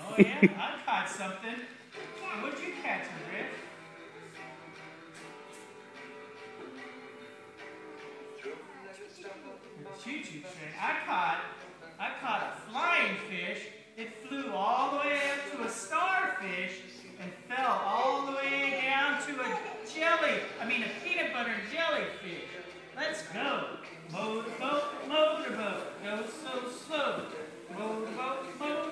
Oh yeah, I caught something. What'd you catch, Rick? Choo-choo train. I caught a flying fish. It flew all the way up to a starfish and fell all the way down to a peanut butter jellyfish. Let's go. Motorboat, motorboat, go so slow. Motorboat, motorboat.